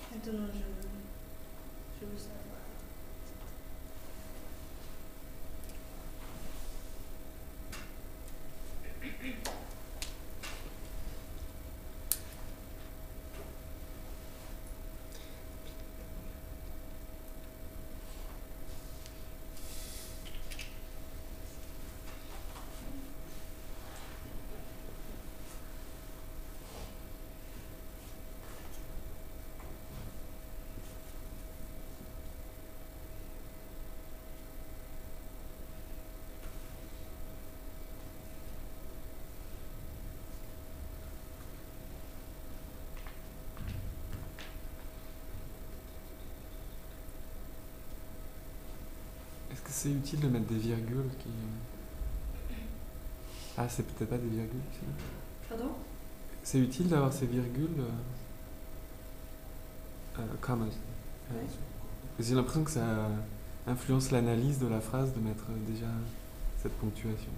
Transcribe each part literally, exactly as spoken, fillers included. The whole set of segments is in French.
Maintenant, je, je veux savoir. Est-ce que c'est utile de mettre des virgules qui... Ah, c'est peut-être pas des virgules. Pardon? C'est utile d'avoir ces virgules euh, euh, commas. Oui. J'ai l'impression que ça influence l'analyse de la phrase de mettre déjà cette ponctuation.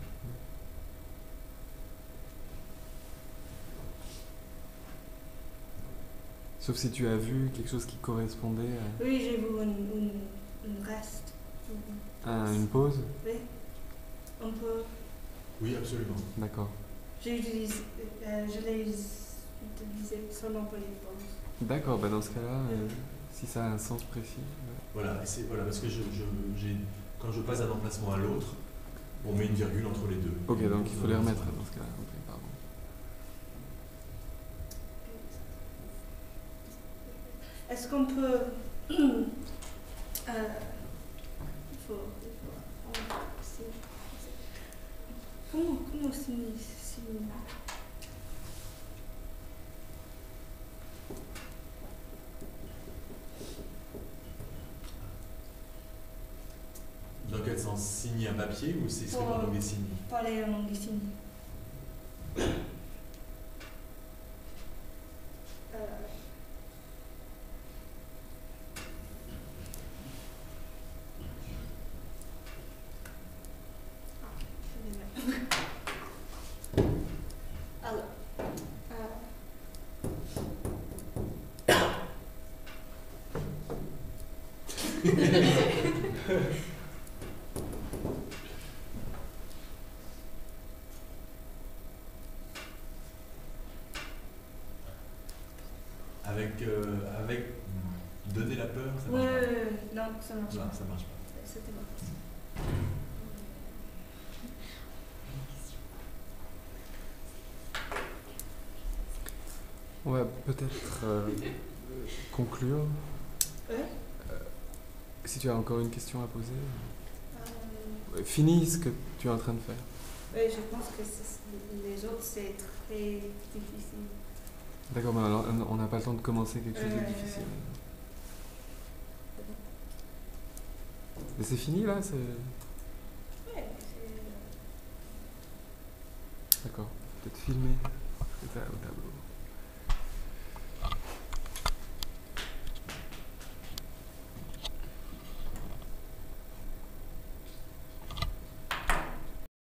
Sauf si tu as vu quelque chose qui correspondait à... Oui, j'ai vu une, une, une reste. à une pause. Oui. On peut. Oui, absolument. D'accord. J'ai utilisé, euh, je l'ai utilisé seulement pour les pauses. D'accord, bah dans ce cas-là, euh, si ça a un sens précis. Ouais. Voilà, et c'est, voilà, parce que je, je, j'ai, quand je passe d'un emplacement à l'autre, on met une virgule entre les deux. Ok, donc il faut les remettre dans ce cas-là. Ok, pardon. Est-ce qu'on peut. euh, il faut. Il faut on, c'est, c'est, comment comment signer signer Dans quel sens? Signer un papier ou c'est écrit en langue des signes? Parler en langue des signes. Euh, Alors, euh, Avec, euh, avec donner la peur, ça oui, marche oui, oui, non, ça marche pas. Non, pas. ça marche pas. C'était bon. On va peut-être euh, conclure. Ouais. Euh, si tu as encore une question à poser. Euh, Finis ce que tu es en train de faire. oui, je pense que c'est- les autres, c'est très difficile. D'accord, mais alors on n'a pas le temps de commencer quelque chose de Euh, difficile. Mais c'est fini là c'est... Ouais, c'est. D'accord, peut-être filmer au ta- au tableau.